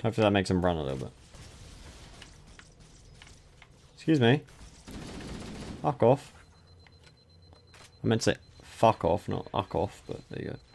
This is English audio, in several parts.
Hopefully that makes him run a little bit. Excuse me. Fuck off. I meant to say fuck off, not uck off, but there you go.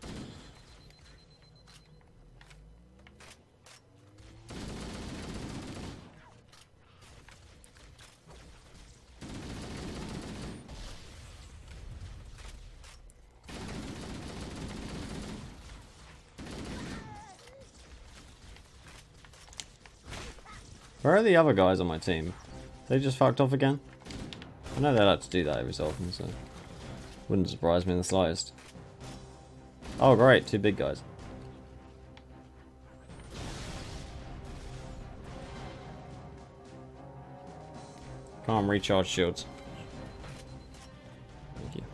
Where are the other guys on my team? They just fucked off again? I know they like to do that every so often, so wouldn't surprise me in the slightest. Oh great, two big guys. Come on, recharge shields. Thank you.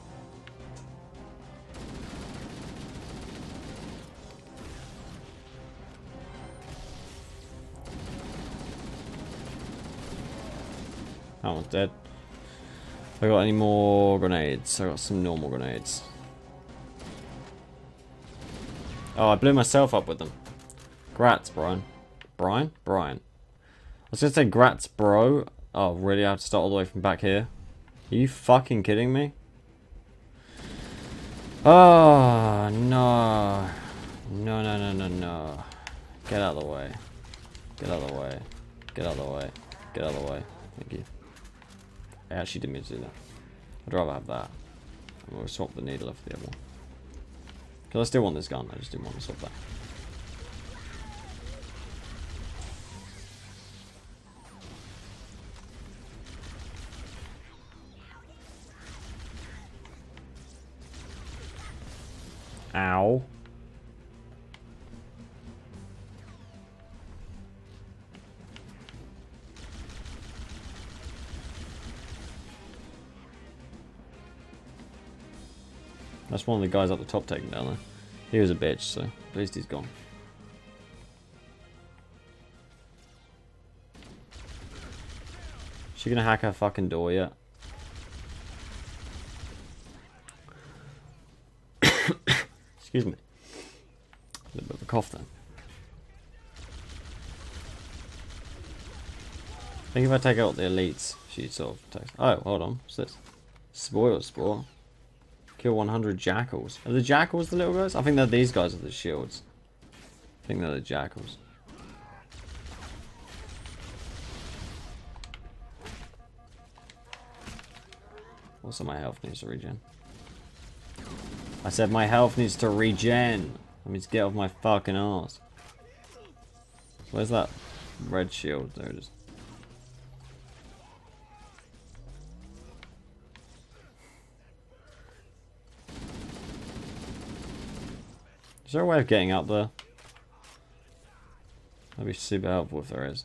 That one's dead. Have I got any more grenades? I got some normal grenades. Oh, I blew myself up with them. Grats, Brian. Brian? Brian. I was gonna say grats, bro. Oh, really? I have to start all the way from back here? Are you fucking kidding me? Oh, no. No, no, no, no, no. Get out of the way. Get out of the way. Get out of the way. Get out of the way. Thank you. I actually didn't mean to do that. I'd rather have that. I'm going to swap the needle for the other one. Because I still want this gun, I just didn't want to swap that. Ow. That's one of the guys up the top taking down there. He was a bitch, so at least he's gone. Is she gonna hack her fucking door yet? Excuse me. A little bit of a cough then. I think if I take out the elites, she sort of takes. Oh, hold on. What's this? Spoil spore. Kill 100 jackals. Are the jackals the little guys? I think they're these guys with the shields. I think they're the jackals. Also, my health needs to regen. I said my health needs to regen. Let me just get off my fucking ass. Where's that red shield? There it is. Is there a way of getting up there? That'd be super helpful if there is.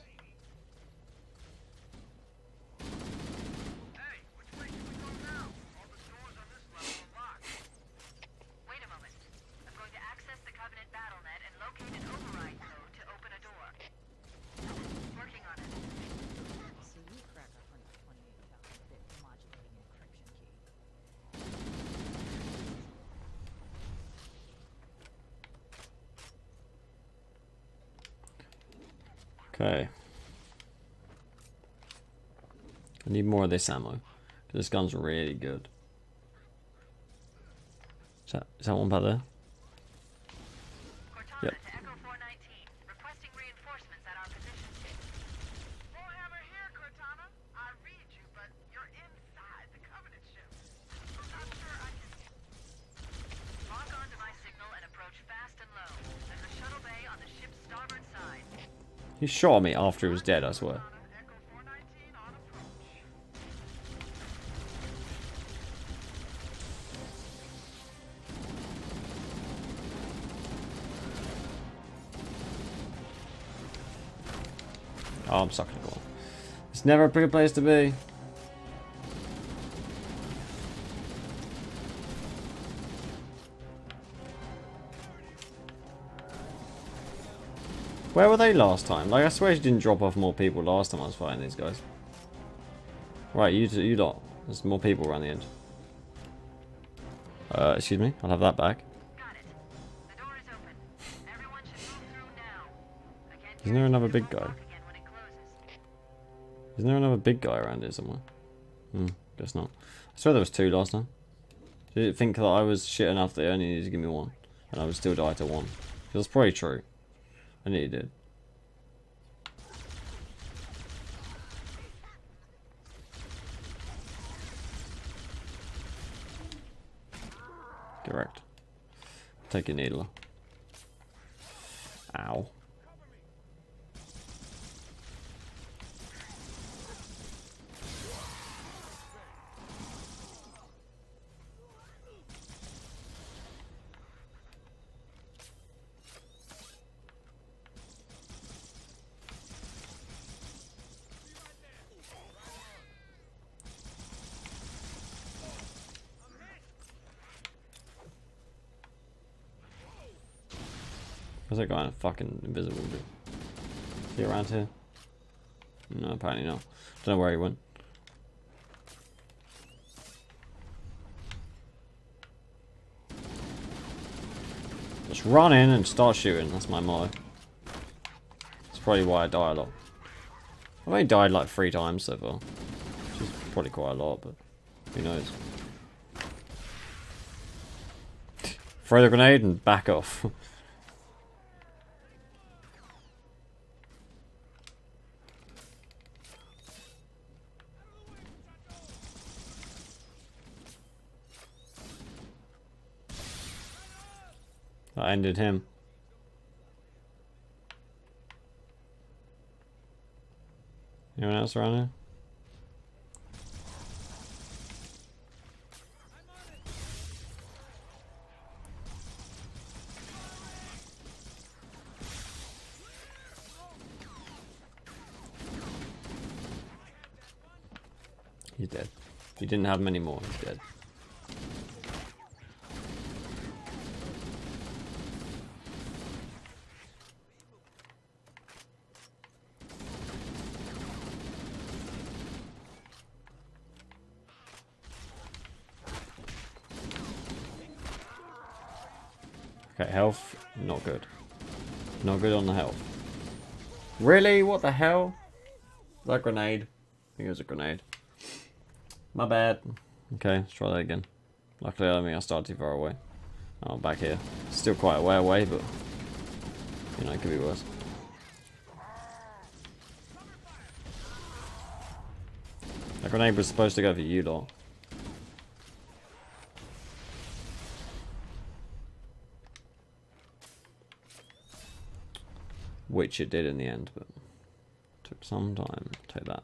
Okay. I need more of this ammo. This gun's really good. Is that one back there? Yep. He shot me after he was dead, I swear. Oh, I'm sucking it all. It's never a pretty place to be. Where were they last time? Like, I swear she didn't drop off more people last time I was fighting these guys. Right, you lot. There's more people around the edge. Excuse me. I'll have that back. Got it. The door is open. Everyone should move through now. Isn't there another big guy? Isn't there another big guy around here somewhere? Guess not. I swear there was 2 last time. Did it think that I was shit enough that it only needed to give me 1? And I would still die to 1. That's probably true. I nearly did. Correct. Take your needler. Ow. Where's that guy in a fucking invisible bit? Is he around here? No, apparently not. Don't know where he went. Just run in and start shooting. That's my motto. That's probably why I die a lot. I've only died like 3 times so far. Which is probably quite a lot, but who knows. Throw the grenade and back off. That ended him. Anyone else around here? He's dead. He didn't have many more. He's dead. Okay, health, not good. Not good on the health. Really? What the hell? That grenade? I think it was a grenade. My bad. Okay, let's try that again. Luckily, I don't think I started too far away. Oh, back here. Still quite a way away, but you know, it could be worse. That grenade was supposed to go for you lot. Which it did in the end, but took some time. Take that.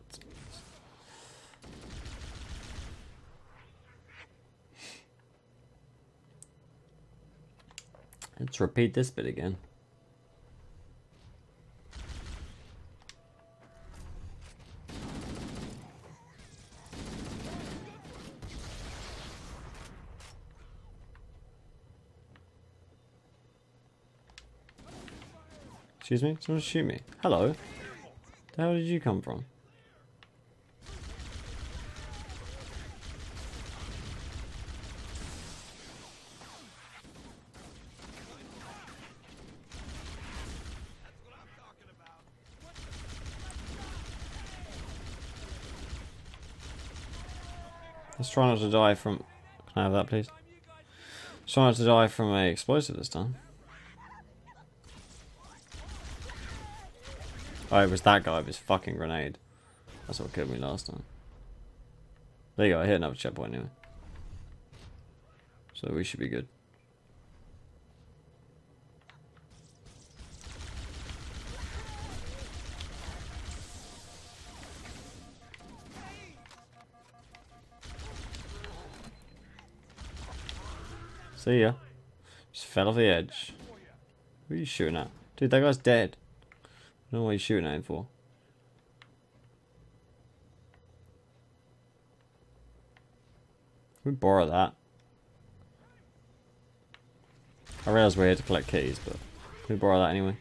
Let's repeat this bit again. Excuse me? Someone shoot me. Hello? The hell did you come from? Let's try not to die from... Can I have that, please? Let's try not to die from a explosive this time. Oh, it was that guy with his fucking grenade. That's what killed me last time. There you go, I hit another checkpoint anyway. So we should be good. See ya. Just fell off the edge. Who are you shooting at? Dude, that guy's dead. I don't know what you're shooting at him for. Can we borrow that? I realise we're here to collect keys, but can we borrow that anyway?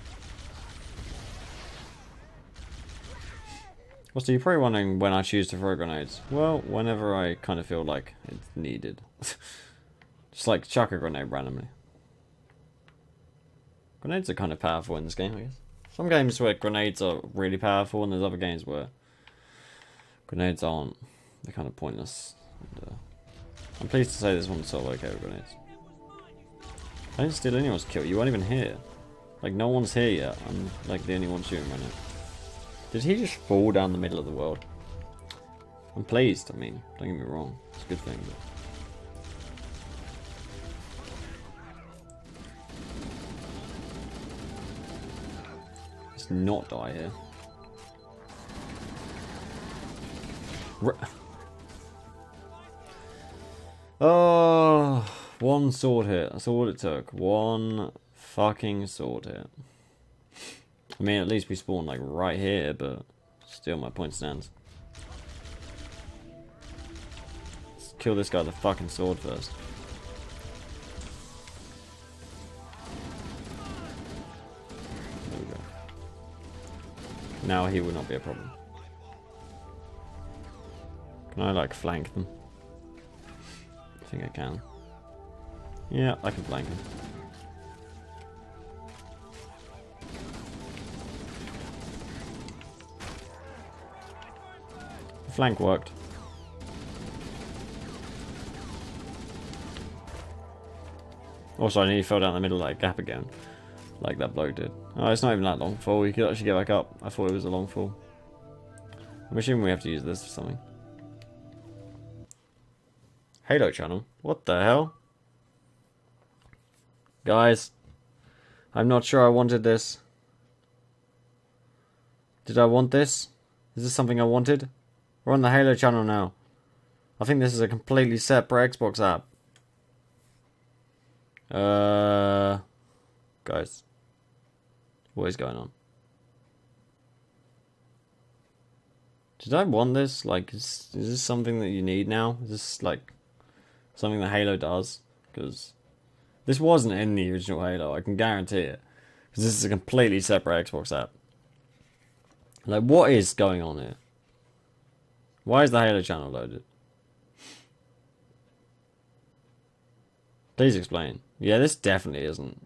Also, you're probably wondering when I choose to throw grenades. Well, whenever I kind of feel like it's needed. Just like chuck a grenade randomly. Grenades are kind of powerful in this game, I guess. Some games where grenades are really powerful, and there's other games where grenades aren't. They're kind of pointless. And, I'm pleased to say this one's sort of okay with grenades. I didn't steal anyone's kill. You weren't even here. Like, no one's here yet. I'm like the only one shooting right now. Did he just fall down the middle of the world? I'm pleased. I mean, don't get me wrong. It's a good thing. But... let's not die here. Oh, one sword hit. That's all it took. One fucking sword hit. I mean, at least we spawned like right here, but still my point stands. Let's kill this guy with the fucking sword first. There we go. Now he will not be a problem. Can I like flank them? I think I can. Yeah, I can flank him. The flank worked. Also, I nearly fell down the middle of that gap again. Like that bloke did. Oh, it's not even that long fall. You could actually get back up. I thought it was a long fall. I'm assuming we have to use this for something. Halo channel? What the hell? Guys, I'm not sure I wanted this. Did I want this? Is this something I wanted? We're on the Halo channel now. I think this is a completely separate Xbox app. Guys. What is going on? Did I want this? Like, is this something that you need now? Is this, like, something that Halo does? Because this wasn't in the original Halo, I can guarantee it. Because this is a completely separate Xbox app. Like, what is going on here? Why is the Halo channel loaded? Please explain. Yeah, this definitely isn't.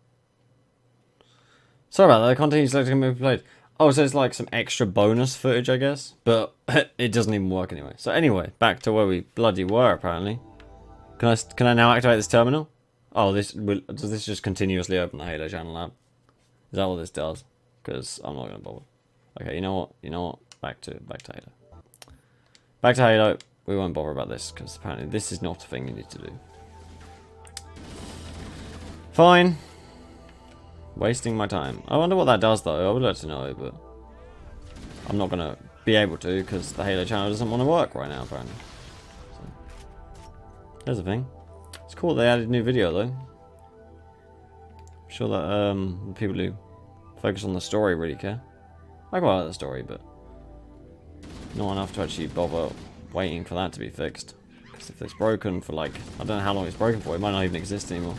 Sorry about that, the content you selected can be played. Oh, so it's like some extra bonus footage, I guess? But it doesn't even work anyway. So anyway, back to where we bloody were, apparently. Can I now activate this terminal? Oh, does this just continuously open the Halo channel app? Is that what this does? Because I'm not going to bother. Okay, you know what? You know what? Back to Halo. Back to Halo. We won't bother about this, because apparently this is not a thing you need to do. Fine. Wasting my time. I wonder what that does, though. I would like to know, but I'm not going to be able to, because the Halo channel doesn't want to work right now, apparently. So, there's a thing. It's cool they added a new video, though. I'm sure that the people who focus on the story really care. I quite like the story, but not enough to actually bother waiting for that to be fixed. Because if it's broken for, like, I don't know how long it's broken for, it might not even exist anymore.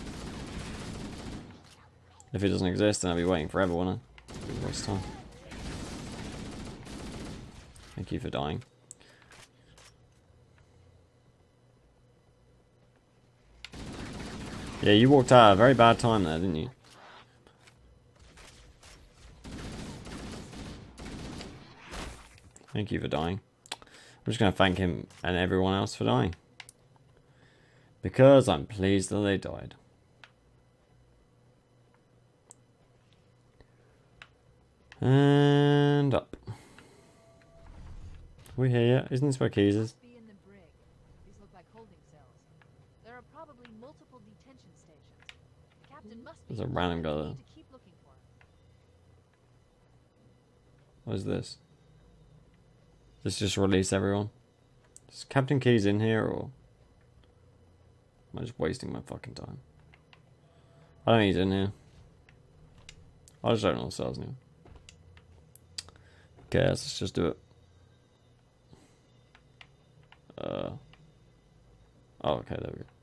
If it doesn't exist, then I'll be waiting forever, won't I? It'll be a waste of time. Thank you for dying. Yeah, you walked out at a very bad time there, didn't you? Thank you for dying. I'm just going to thank him and everyone else for dying. Because I'm pleased that they died. And up. Are we here yet? Isn't this where Keys is? These look like holding cells. There are probably multiple detention stations. The captain must be. There's a random guy there. To keep looking for him. What is this? Does this just release everyone? Is Captain Keys in here, or am I just wasting my fucking time? I don't think he's in here. I just don't know the cells now. Okay, let's just do it. Oh, okay, there we go.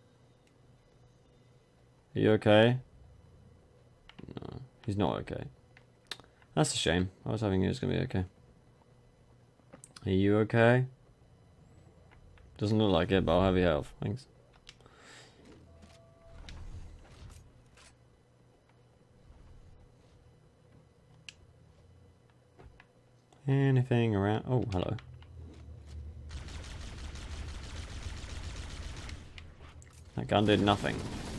Are you okay? No, he's not okay. That's a shame. I was hoping he was going to be okay. Are you okay? Doesn't look like it, but I'll have your health. Thanks. Anything around? Oh, hello. That gun did nothing.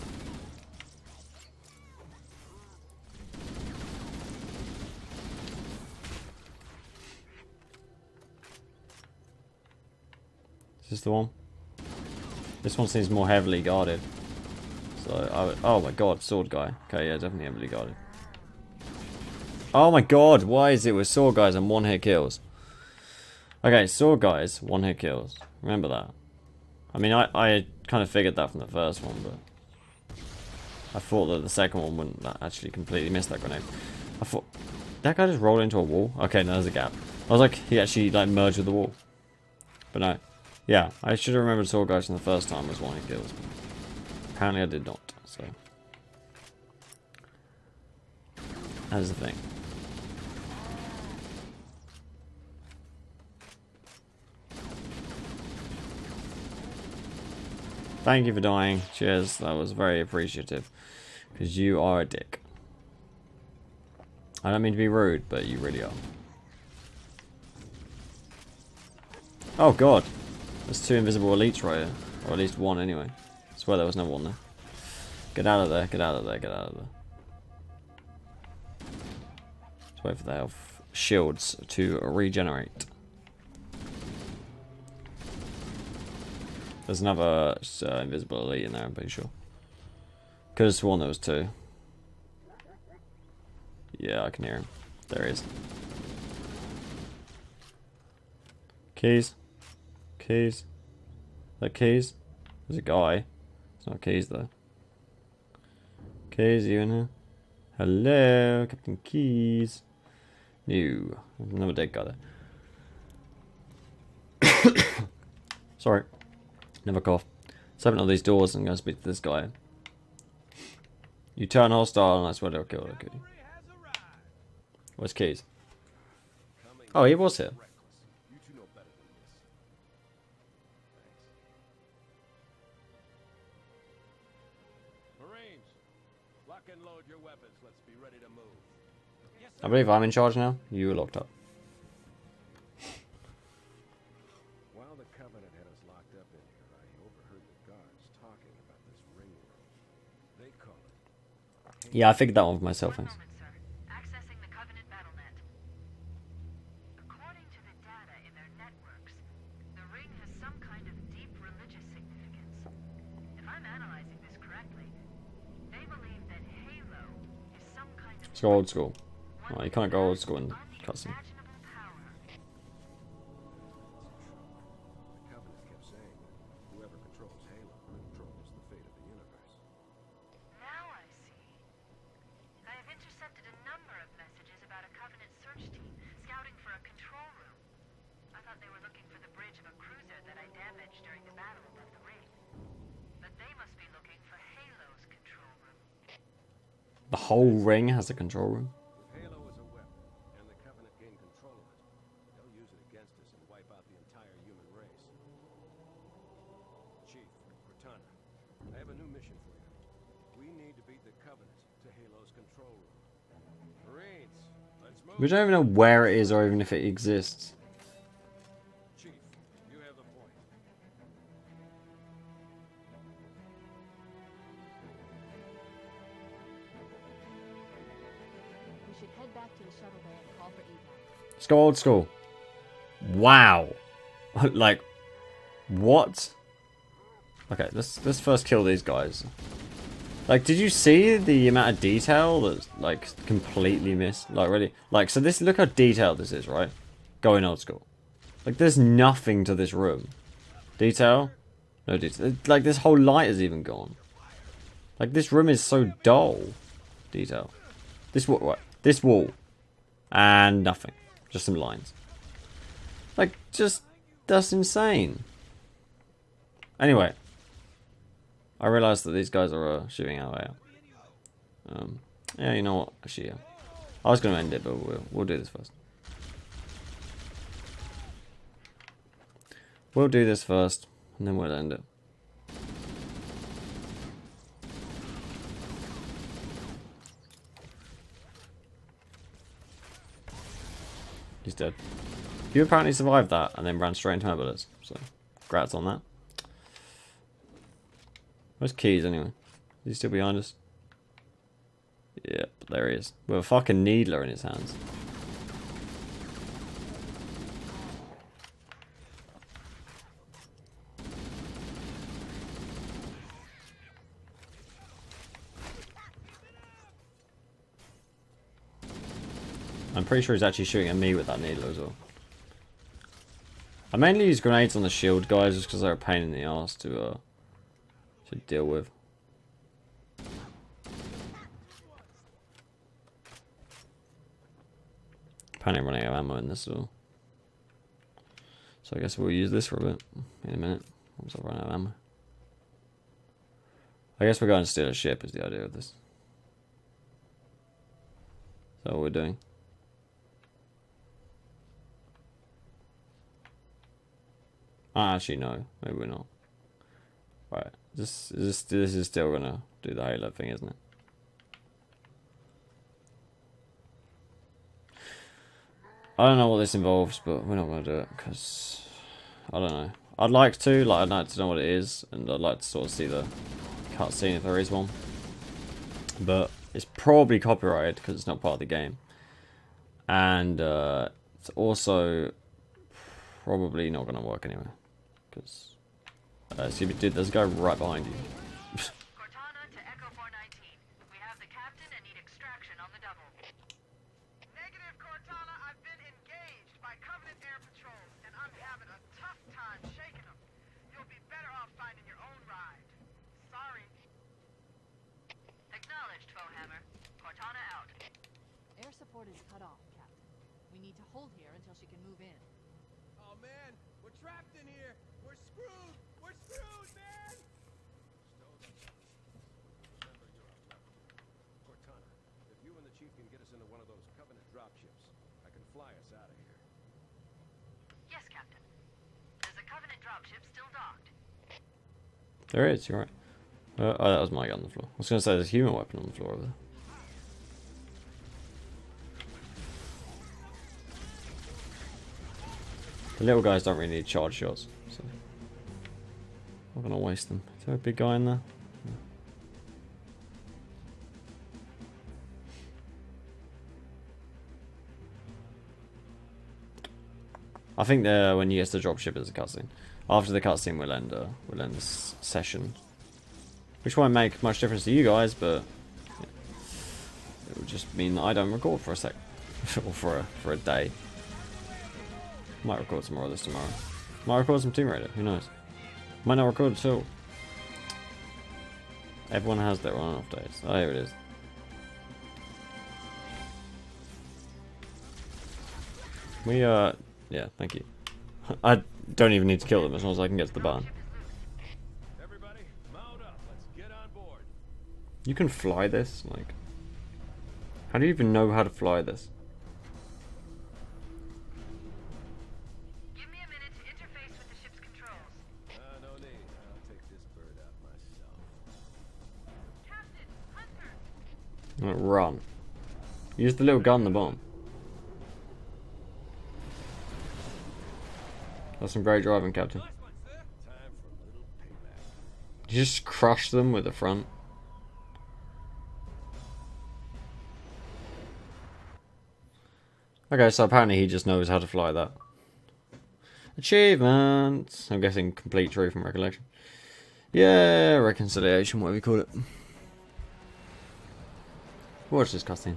Is this the one? This one seems more heavily guarded. So, oh my god, sword guy. Okay, yeah, definitely heavily guarded. Oh my god, why is it with sword guys and one-hit kills? Okay, sword guys, one-hit kills. Remember that. I mean, I kind of figured that from the first one, but I thought that the second one wouldn't actually completely miss that grenade. I thought, that guy just rolled into a wall? Okay, no, there's a gap. I was like, he actually like merged with the wall. But no. Yeah, I should have remembered sword guys from the first time was one-hit kills. Apparently I did not, so. That is the thing. Thank you for dying. Cheers. That was very appreciative. Because you are a dick. I don't mean to be rude, but you really are. Oh god. There's 2 invisible elites right here. Or at least 1 anyway. I swear there was no 1 there. Get out of there, get out of there, get out of there. Let's wait for the health shields to regenerate. There's another invisible elite in there, I'm pretty sure. Could have sworn there was 2. Yeah, I can hear him. There he is. Keys. Keys. That keys? There's a guy. It's not keys though. Keys, you in here? Hello, Captain Keys. No. There's another dead guy there. Sorry. Never cough. Let's open all these doors and go speak to this guy. You turn hostile and I swear they'll kill you. Where's Keys? Oh, he was here. Marines, lock and load your weapons. Let's be ready to move. Yes, I believe I'm in charge now. You were locked up. while the Covenant had us locked up in here, I overheard the guards talking about this ring room. They call it. Yeah, I figured that one for myself. Thanks. Moment, sir. Accessing the Covenant BattleNet. According to the data in their networks, the ring has some kind of deep religious significance. If I'm analyzing this correctly, they believe that Halo is some kind of... Let's go old school. Oh, you can't go old school in custom. unimaginable power. The Covenant kept saying that whoever controls Halo controls the fate of the universe. Now I see. I have intercepted a number of messages about a Covenant search team scouting for a control room. I thought they were looking for the bridge of a cruiser that I damaged during the battle above the ring. But they must be looking for Halo's control room. The whole ring has a control room. If Halo is a weapon, and the Covenant gain control of it, they'll use it against us and wipe out the entire human race. Chief, Cortana, I have a new mission for you. We need to beat the Covenant to Halo's control room. Marines, let's move. We don't even know where it is or even if it exists. Chief, you have the point. We should head back to the shuttle bay and call for evac. Let's go old school. Wow. Like, what? Okay, let's first kill these guys. Like, did you see the amount of detail that's, like, completely missed? Like, really? Like, so this, look how detailed this is, right? Going old school. Like, there's nothing to this room. Detail? No detail. Like, this whole light is even gone. Like, this room is so dull. Detail. This wall, what? This wall. And nothing. Just some lines. Like, just, that's insane. Anyway. I realised that these guys are shooting our way out. Yeah, you know what? Actually, yeah. I was going to end it, but we'll do this first. We'll do this first, and then we'll end it. He's dead. You apparently survived that and then ran straight into my bullets. So, congrats on that. Where's Keys anyway? Is he still behind us? Yep, there he is. With a fucking needler in his hands. I'm pretty sure he's actually shooting at me with that needle as well. I mainly use grenades on the shield guys just because they're a pain in the ass to deal with. Apparently running out of ammo in this as well. So I guess we'll use this for a bit in a minute once I run out of ammo. I guess we're going to steal a ship is the idea of this. Is that what we're doing? Actually, no. Maybe we're not. Right. This is still gonna do the Halo thing, isn't it? I don't know what this involves, but we're not gonna do it because I don't know. I'd like to, I'd like to know what it is, and I'd like to sort of see the cutscene if there is one. But it's probably copyrighted because it's not part of the game, and it's also probably not gonna work anyway. Because, dude, there's a guy right behind you. Cortana to Echo 419. We have the captain and need extraction on the double. Negative, Cortana. I've been engaged by Covenant air patrols, and I'm having a tough time shaking them. You'll be better off finding your own ride. Sorry. Acknowledged, Foehammer. Cortana out. Air support is cut off, Captain. We need to hold here until she can move in. Oh man, we're trapped in here. We're screwed. We're screwed, man. Remember, you're our weapon. Cortana, if you and the chief can get us into one of those Covenant dropships, I can fly us out of here. Yes, Captain. There's a Covenant dropship still docked. There is, you're right. Oh, that was my gun on the floor. I was going to say there's a human weapon on the floor over there. The little guys don't really need charge shots, so I'm not going to waste them. Is there a big guy in there? No. I think when you get to the dropship is a cutscene. After the cutscene, we'll end this session, which won't make much difference to you guys, but yeah, it will just mean that I don't record for a sec, or for a day. Might record some more of this tomorrow. Might record some Tomb Raider. Who knows? Might not record at all. Everyone has their on-off days. Oh, here it is. Yeah, thank you. I don't even need to kill them as long as I can get to the barn. Everybody, mount up. Let's get on board. You can fly this? Like, how do you even know how to fly this? Give me a minute to interface with the ship's controls. No need. I'll take this bird out myself. Captain, Hunter. Run. Use the little gun, the bomb. That's some great driving, Captain. Nice one, sir. Time for a little payback. You just crush them with the front. Okay, so apparently he just knows how to fly that. Achievement! I'm guessing complete truth and recollection. Yeah, reconciliation, whatever you call it. Watch this cutscene.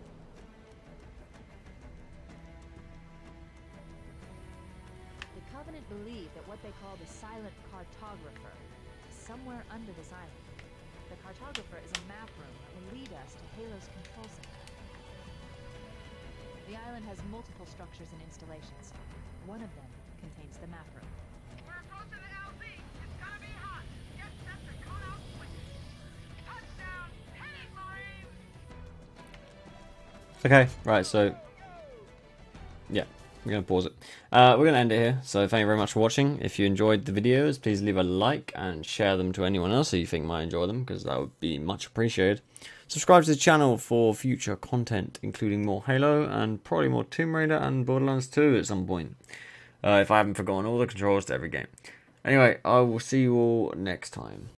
The Covenant believe that what they call the Silent Cartographer is somewhere under this island. The Cartographer is a map room that will lead us to Halo's control center. The island has multiple structures and installations. One of them contains the map room. We're approaching the LZ. It's gonna be hot. Get set to cut out switches. Touchdown, heading Marines. Okay, right, so... Yeah, We're going to pause it. We're going to end it here. So thank you very much for watching. If you enjoyed the videos, please leave a like and share them to anyone else who you think might enjoy them, because that would be much appreciated. Subscribe to the channel for future content, including more Halo and probably more Tomb Raider and Borderlands 2 at some point. If I haven't forgotten all the controls to every game. Anyway, I will see you all next time.